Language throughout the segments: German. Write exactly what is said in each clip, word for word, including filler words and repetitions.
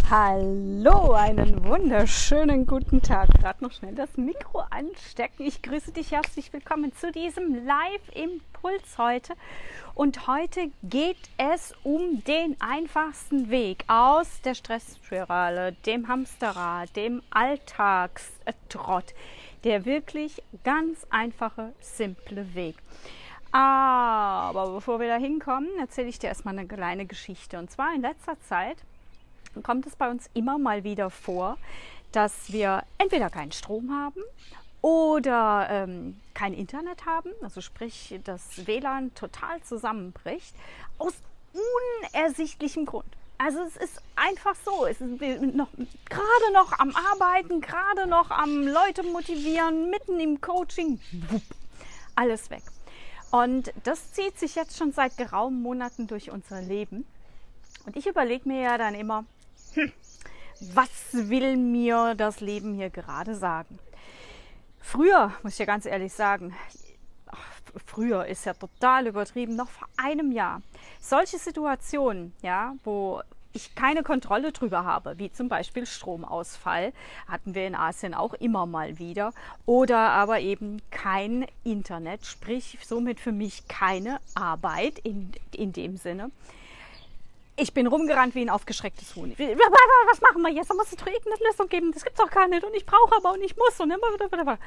Hallo, einen wunderschönen guten Tag. Gerade noch schnell das Mikro anstecken. Ich grüße dich herzlich willkommen zu diesem Live-Impuls heute. Und heute geht es um den einfachsten Weg aus der Stressspirale, dem Hamsterrad, dem Alltagstrott. Der wirklich ganz einfache, simple Weg. Aber bevor wir da hinkommen, erzähle ich dir erstmal eine kleine Geschichte. Und zwar in letzter Zeit kommt es bei uns immer mal wieder vor, dass wir entweder keinen Strom haben oder ähm, kein Internet haben, also sprich das W L A N total zusammenbricht, aus unersichtlichem Grund. Also es ist einfach so, es ist noch, gerade noch am Arbeiten, gerade noch am Leute motivieren, mitten im Coaching, wupp, alles weg. Und das zieht sich jetzt schon seit geraumen Monaten durch unser Leben. Und ich überlege mir ja dann immer, hm, was will mir das Leben hier gerade sagen? Früher, muss ich ja ganz ehrlich sagen, ach, früher ist ja total übertrieben, noch vor einem Jahr, solche Situationen, ja, wo ich keine Kontrolle drüber habe, wie zum Beispiel Stromausfall, hatten wir in Asien auch immer mal wieder, oder aber eben kein Internet, sprich somit für mich keine Arbeit in, in dem Sinne. Ich bin rumgerannt wie ein aufgeschrecktes Huhn. Was machen wir jetzt? Da muss es doch irgendeine Lösung geben. Das gibt es doch gar nicht. Und ich brauche aber und ich muss. Und immer.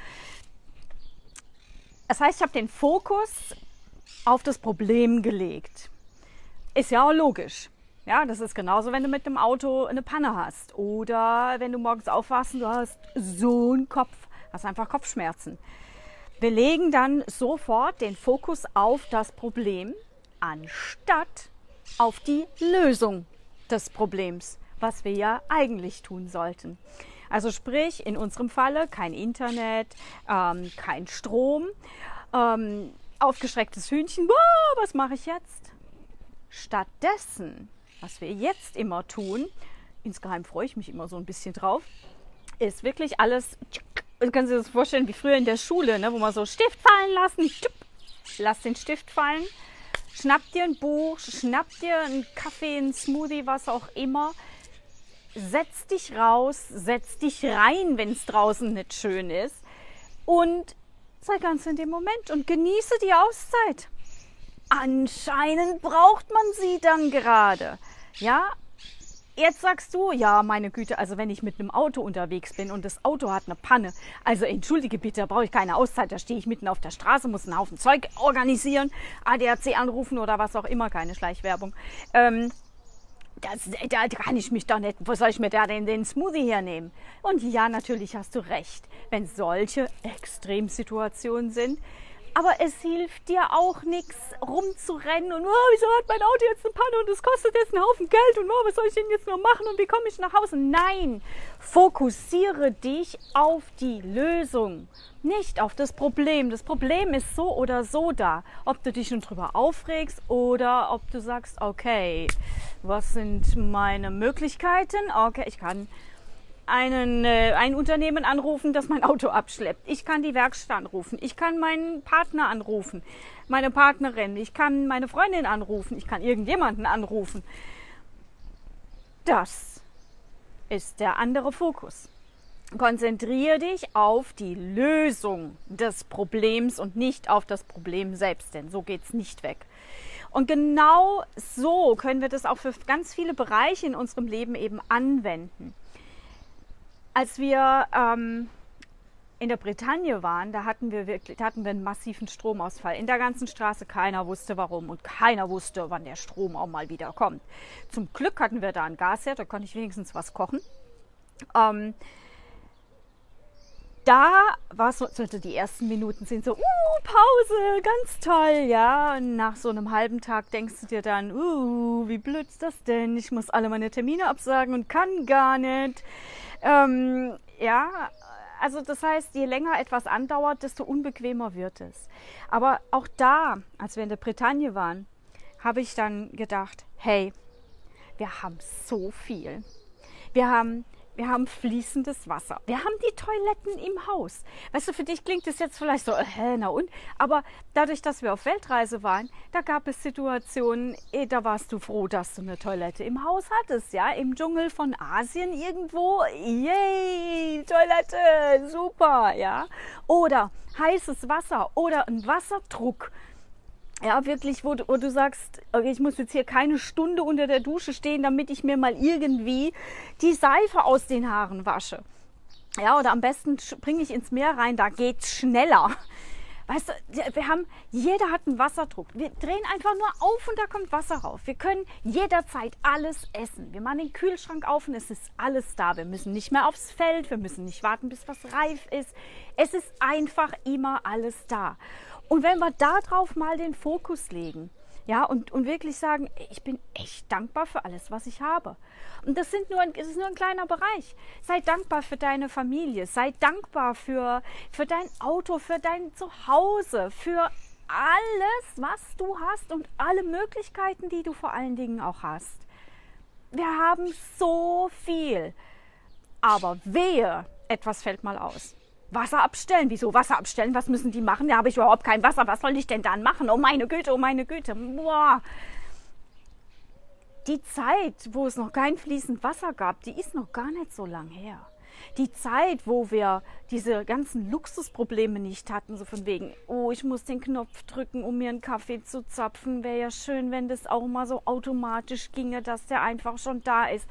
Das heißt, ich habe den Fokus auf das Problem gelegt. Ist ja auch logisch. Ja, das ist genauso, wenn du mit dem Auto eine Panne hast. Oder wenn du morgens aufwachst und du hast so einen Kopf. Hast einfach Kopfschmerzen. Wir legen dann sofort den Fokus auf das Problem, anstatt auf die Lösung des Problems, was wir ja eigentlich tun sollten. Also sprich, in unserem Falle kein Internet, ähm, kein Strom, ähm, aufgeschrecktes Hühnchen, wow, was mache ich jetzt? Stattdessen, was wir jetzt immer tun, insgeheim freue ich mich immer so ein bisschen drauf, ist wirklich alles, du kannst dir das vorstellen wie früher in der Schule, ne, wo man so Stift fallen lassen, lass den Stift fallen, schnapp dir ein Buch, schnapp dir einen Kaffee, einen Smoothie, was auch immer. Setz dich raus, setz dich rein, wenn es draußen nicht schön ist. Und sei ganz in dem Moment und genieße die Auszeit. Anscheinend braucht man sie dann gerade. Ja, jetzt sagst du, ja, meine Güte, also wenn ich mit einem Auto unterwegs bin und das Auto hat eine Panne, also entschuldige bitte, da brauche ich keine Auszeit, da stehe ich mitten auf der Straße, muss einen Haufen Zeug organisieren, A D A C anrufen oder was auch immer, keine Schleichwerbung. Ähm, das, da kann ich mich doch nicht, wo soll ich mir da denn den Smoothie hernehmen? Und ja, natürlich hast du recht, wenn solche Extremsituationen sind. Aber es hilft dir auch nichts, rumzurennen und oh, wieso hat mein Auto jetzt eine Panne und es kostet jetzt einen Haufen Geld und oh, was soll ich denn jetzt noch machen und wie komme ich nach Hause? Nein, fokussiere dich auf die Lösung, nicht auf das Problem. Das Problem ist so oder so da. Ob du dich nun drüber aufregst oder ob du sagst, okay, was sind meine Möglichkeiten? Okay, ich kann Einen, äh, ein Unternehmen anrufen, das mein Auto abschleppt. Ich kann die Werkstatt anrufen. Ich kann meinen Partner anrufen, meine Partnerin. Ich kann meine Freundin anrufen. Ich kann irgendjemanden anrufen. Das ist der andere Fokus. Konzentriere dich auf die Lösung des Problems und nicht auf das Problem selbst, denn so geht es nicht weg. Und genau so können wir das auch für ganz viele Bereiche in unserem Leben eben anwenden. Als wir ähm, in der Bretagne waren, da hatten wir wirklich, da hatten wir einen massiven Stromausfall in der ganzen Straße. Keiner wusste warum und keiner wusste, wann der Strom auch mal wieder kommt. Zum Glück hatten wir da einen Gasherd, da konnte ich wenigstens was kochen. Ähm, da war es so, also die ersten Minuten sind so, uh, Pause, ganz toll, ja. Und nach so einem halben Tag denkst du dir dann, uh, wie blöd ist das denn? Ich muss alle meine Termine absagen und kann gar nicht. Ähm, ja, also das heißt, je länger etwas andauert, desto unbequemer wird es. Aber auch da, als wir in der Bretagne waren, habe ich dann gedacht, hey, wir haben so viel. Wir haben wir haben fließendes Wasser. Wir haben die Toiletten im Haus. Weißt du, für dich klingt das jetzt vielleicht so, hä, na und? Aber dadurch, dass wir auf Weltreise waren, da gab es Situationen, eh, da warst du froh, dass du eine Toilette im Haus hattest, ja? Im Dschungel von Asien irgendwo, yay, Toilette, super, ja? Oder heißes Wasser oder ein Wasserdruck. Ja, wirklich, wo du, wo du sagst, okay, ich muss jetzt hier keine Stunde unter der Dusche stehen, damit ich mir mal irgendwie die Seife aus den Haaren wasche. Ja, oder am besten springe ich ins Meer rein, da geht's schneller. Weißt du, wir haben, jeder hat einen Wasserdruck. Wir drehen einfach nur auf und da kommt Wasser rauf. Wir können jederzeit alles essen. Wir machen den Kühlschrank auf und es ist alles da. Wir müssen nicht mehr aufs Feld, wir müssen nicht warten, bis was reif ist. Es ist einfach immer alles da. Und wenn wir darauf mal den Fokus legen, ja, und, und wirklich sagen, ich bin echt dankbar für alles, was ich habe. Und das, sind nur ein, das ist nur ein kleiner Bereich. Sei dankbar für deine Familie, sei dankbar für, für dein Auto, für dein Zuhause, für alles, was du hast und alle Möglichkeiten, die du vor allen Dingen auch hast. Wir haben so viel, aber wehe, etwas fällt mal aus. Wasser abstellen. Wieso Wasser abstellen? Was müssen die machen? Da habe ich überhaupt kein Wasser. Was soll ich denn dann machen? Oh meine Güte, oh meine Güte. Boah. Die Zeit, wo es noch kein fließend Wasser gab, die ist noch gar nicht so lang her. Die Zeit, wo wir diese ganzen Luxusprobleme nicht hatten, so von wegen, oh, ich muss den Knopf drücken, um mir einen Kaffee zu zapfen. Wäre ja schön, wenn das auch mal so automatisch ginge, dass der einfach schon da ist.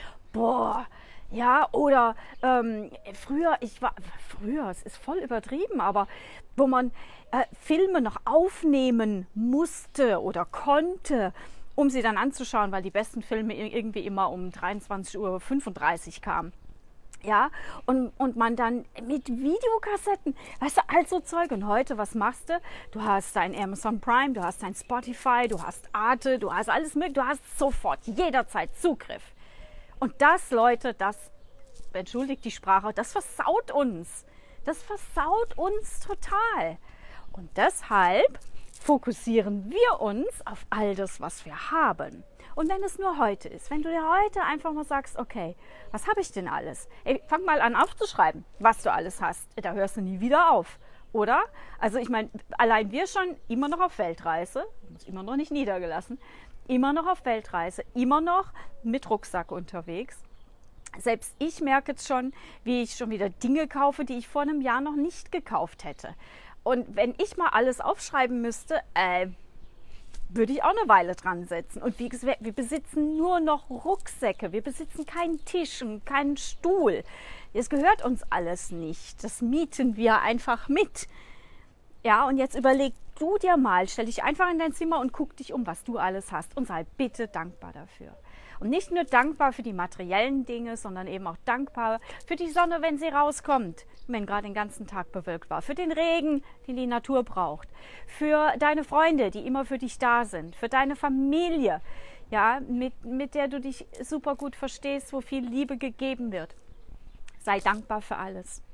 Boah. Ja, oder ähm, früher, ich war, früher, es ist voll übertrieben, aber wo man äh, Filme noch aufnehmen musste oder konnte, um sie dann anzuschauen, weil die besten Filme irgendwie immer um dreiundzwanzig Uhr fünfunddreißig kamen. Ja, und, und man dann mit Videokassetten, weißt du, all so Zeug. Und heute, was machst du? Du hast dein Amazon Prime, du hast dein Spotify, du hast Arte, du hast alles mögliche, du hast sofort, jederzeit Zugriff. Und das, Leute, das, entschuldigt die Sprache, das versaut uns. Das versaut uns total. Und deshalb fokussieren wir uns auf all das, was wir haben. Und wenn es nur heute ist, wenn du dir heute einfach mal sagst, okay, was habe ich denn alles? Ey, fang mal an aufzuschreiben, was du alles hast. Da hörst du nie wieder auf, oder? Also ich meine, allein wir schon immer noch auf Weltreise, uns immer noch nicht niedergelassen, immer noch auf Weltreise, immer noch mit Rucksack unterwegs. Selbst ich merke jetzt schon, wie ich schon wieder Dinge kaufe, die ich vor einem Jahr noch nicht gekauft hätte. Und wenn ich mal alles aufschreiben müsste, äh, würde ich auch eine Weile dran setzen. Und wie gesagt, wir besitzen nur noch Rucksäcke, wir besitzen keinen Tisch und keinen Stuhl. Es gehört uns alles nicht, das mieten wir einfach mit. Ja, und jetzt überleg du dir mal, stell dich einfach in dein Zimmer und guck dich um, was du alles hast und sei bitte dankbar dafür. Und nicht nur dankbar für die materiellen Dinge, sondern eben auch dankbar für die Sonne, wenn sie rauskommt, wenn gerade den ganzen Tag bewölkt war, für den Regen, den die Natur braucht, für deine Freunde, die immer für dich da sind, für deine Familie, ja, mit, mit der du dich super gut verstehst, wo viel Liebe gegeben wird. Sei dankbar für alles.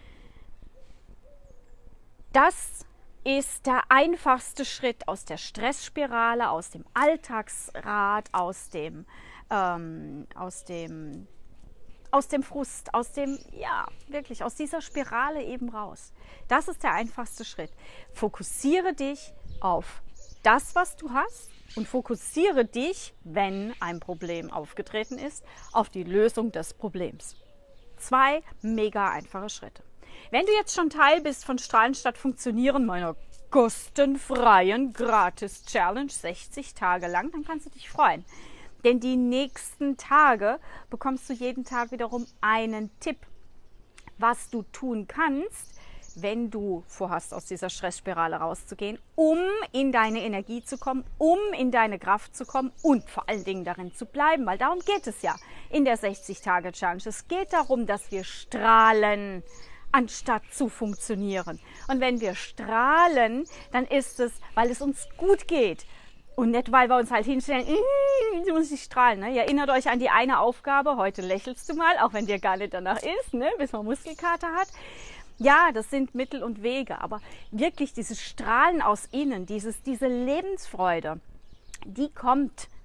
Das ist der einfachste Schritt aus der Stressspirale, aus dem Alltagsrad, aus dem, ähm, aus dem, aus dem Frust, aus dem, ja, wirklich, aus dieser Spirale eben raus. Das ist der einfachste Schritt. Fokussiere dich auf das, was du hast und fokussiere dich, wenn ein Problem aufgetreten ist, auf die Lösung des Problems. Zwei mega einfache Schritte. Wenn du jetzt schon Teil bist von Strahlen statt Funktionieren, meiner kostenfreien Gratis-Challenge, sechzig Tage lang, dann kannst du dich freuen. Denn die nächsten Tage bekommst du jeden Tag wiederum einen Tipp, was du tun kannst, wenn du vorhast, aus dieser Stressspirale rauszugehen, um in deine Energie zu kommen, um in deine Kraft zu kommen und vor allen Dingen darin zu bleiben, weil darum geht es ja in der sechzig Tage Challenge. Es geht darum, dass wir strahlen, anstatt zu funktionieren. Und wenn wir strahlen, dann ist es, weil es uns gut geht. Und nicht, weil wir uns halt hinstellen, du musst nicht strahlen. Ne? Ihr erinnert euch an die eine Aufgabe, heute lächelst du mal, auch wenn dir gar nicht danach ist, ne? Bis man Muskelkater hat. Ja, das sind Mittel und Wege, aber wirklich dieses Strahlen aus innen, dieses, diese Lebensfreude, die kommt,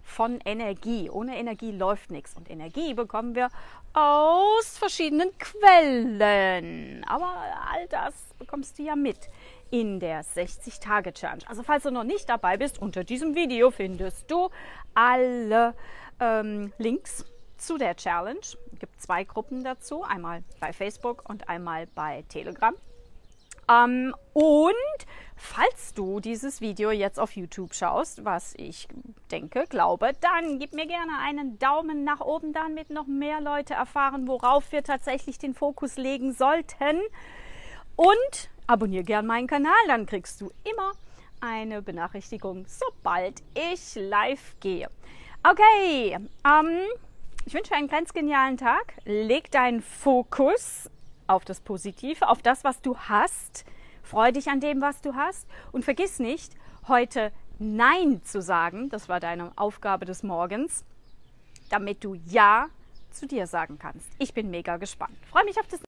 von Energie. Ohne Energie läuft nichts. Und Energie bekommen wir aus verschiedenen Quellen. Aber all das bekommst du ja mit in der sechzig Tage Challenge. Also falls du noch nicht dabei bist, unter diesem Video findest du alle ähm, Links zu der Challenge. Es gibt zwei Gruppen dazu, einmal bei Facebook und einmal bei Telegram. Ähm, und falls du dieses Video jetzt auf YouTube schaust, was ich denke, glaube, dann gib mir gerne einen Daumen nach oben, damit noch mehr Leute erfahren, worauf wir tatsächlich den Fokus legen sollten. Und abonniere gerne meinen Kanal, dann kriegst du immer eine Benachrichtigung, sobald ich live gehe. Okay, ähm, ich wünsche einen ganz genialen Tag. Leg deinen Fokus auf das Positive, auf das, was du hast. Freu dich an dem, was du hast. Und vergiss nicht, heute Nein zu sagen. Das war deine Aufgabe des Morgens, damit du Ja zu dir sagen kannst. Ich bin mega gespannt. Freue mich auf das